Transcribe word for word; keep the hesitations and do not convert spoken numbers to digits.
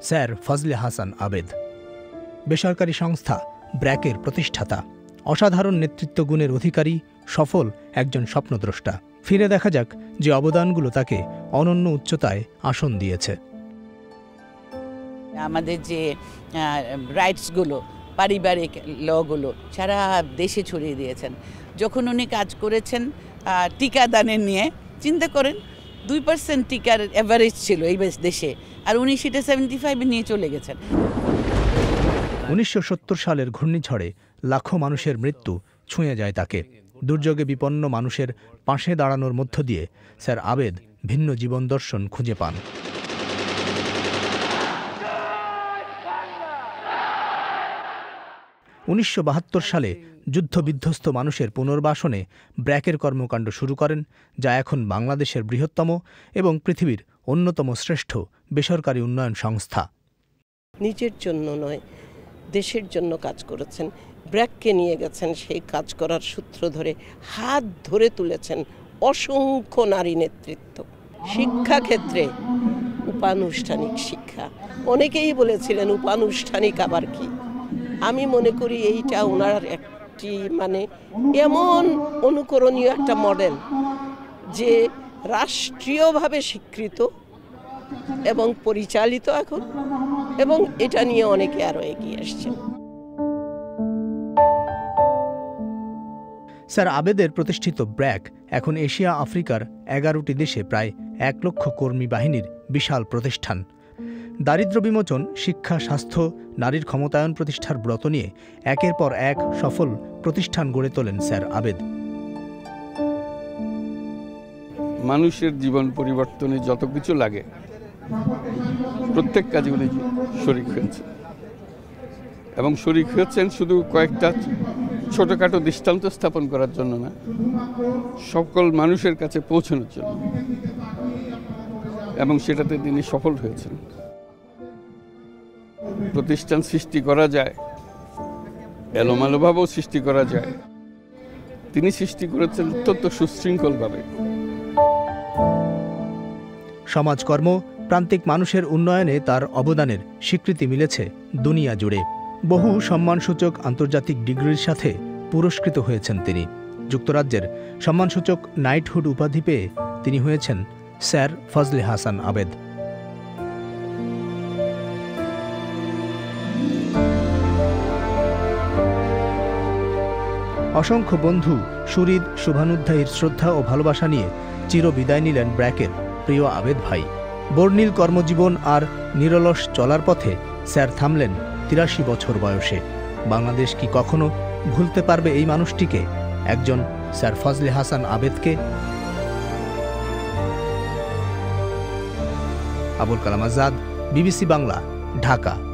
Sir Fazle Hasan আবেদ। বেসরকারি সংস্থা ব্র্যাকের প্রতিষ্ঠাতা, অসাধারণ নেতৃত্ব গুণের অধিকারী, সফল একজন স্বপ্নদ্রষ্টা। ফিরে দেখা যাক যে অবদানগুলো তাকে অনন্য উচ্চতায় আসন দিয়েছে। আমাদের যে রাইটসগুলো, পারিবারিক লগুলো সারা দেশে ছড়িয়ে দিয়েছেন। যখন উনি কাজ করেছেন টিকাদানের নিয়ে, চিন্তা করেন দুই পার্সেন্ট টিকার অ্যাভারেজ ছিল এই দেশে, আর উনি সেটা সেভেন্টি ফাইভে নিয়ে চলে গেছেন। উনিশশো সত্তর সালের ঘূর্ণিঝড়ে লাখো মানুষের মৃত্যু ছুঁয়ে যায় তাকে। দুর্যোগে বিপন্ন মানুষের পাশে দাঁড়ানোর মধ্য দিয়ে স্যার আবেদ ভিন্ন জীবন দর্শন খুঁজে পান। উনিশশো বাহাত্তর সালে যুদ্ধবিধ্বস্ত মানুষের পুনর্বাসনে ব্র্যাকের কর্মকাণ্ড শুরু করেন, যা এখন বাংলাদেশের বৃহত্তম এবং পৃথিবীর অন্যতম শ্রেষ্ঠ বেসরকারি উন্নয়ন সংস্থা। নিজের জন্য নয়, দেশের জন্য কাজ করেছেন। ব্র্যাককে নিয়ে গেছেন সেই কাজ করার সূত্র ধরে, হাত ধরে তুলেছেন অসংখ্য নারী নেতৃত্ব। শিক্ষাক্ষেত্রে উপানুষ্ঠানিক শিক্ষা, অনেকেই বলেছিলেন উপানুষ্ঠানিক আবার কি। আমি মনে করি এইটা ওনার একটি মানে এমন অনুকরণীয় একটা মডেল যে রাষ্ট্রীয়ভাবে স্বীকৃত এবং পরিচালিত এখন, এবং এটা নিয়ে অনেকে আরও এগিয়ে আসছেন। স্যার আবেদের প্রতিষ্ঠিত ব্র্যাক এখন এশিয়া আফ্রিকার এগারোটি দেশে প্রায় এক লক্ষ কর্মী বাহিনীর বিশাল প্রতিষ্ঠান। দারিদ্র্য বিমোচন, শিক্ষা, স্বাস্থ্য, নারীর ক্ষমতায়ন প্রতিষ্ঠার ব্রত নিয়ে একের পর এক সফল প্রতিষ্ঠান গড়ে তোলেন স্যার আবেদ। মানুষের জীবন পরিবর্তনে যত কিছু লাগে প্রত্যেক কাজে উনি শরিক হয়েছেন, এবং শরিক হয়েছেন শুধু কয়েকটা ছোটখাটো দৃষ্টান্ত স্থাপন করার জন্য না, সকল মানুষের কাছে পৌঁছানোর জন্য, এবং সেটাতে তিনি সফল হয়েছেন। প্রতিষ্ঠান সৃষ্টি করা যায়, এলোমেলোভাবেও সৃষ্টি করা যায়, তিনি সৃষ্টি করেছেন অত্যন্ত সুশৃঙ্খলভাবে। সমাজকর্ম, প্রান্তিক মানুষের উন্নয়নে তার অবদানের স্বীকৃতি মিলেছে দুনিয়া জুড়ে। বহু সম্মানসূচক আন্তর্জাতিক ডিগ্রির সাথে পুরস্কৃত হয়েছেন তিনি। যুক্তরাজ্যের সম্মানসূচক নাইটহুড উপাধি পেয়ে তিনি হয়েছেন স্যার ফজলে হাসান আবেদ। অসংখ্য বন্ধু, সুহৃদ, শুভানুধ্যায়ীর শ্রদ্ধা ও ভালোবাসা নিয়ে চির বিদায় নিলেন ব্র্যাকের প্রিয় আবেদ ভাই। বর্ণিল কর্মজীবন আর নিরলস চলার পথে স্যার থামলেন তিরাশি বছর বয়সে। বাংলাদেশ কি কখনো ভুলতে পারবে এই মানুষটিকে, একজন স্যার ফজলে হাসান আবেদকে? আবুল কালাম আজাদ, বিবিসি বাংলা, ঢাকা।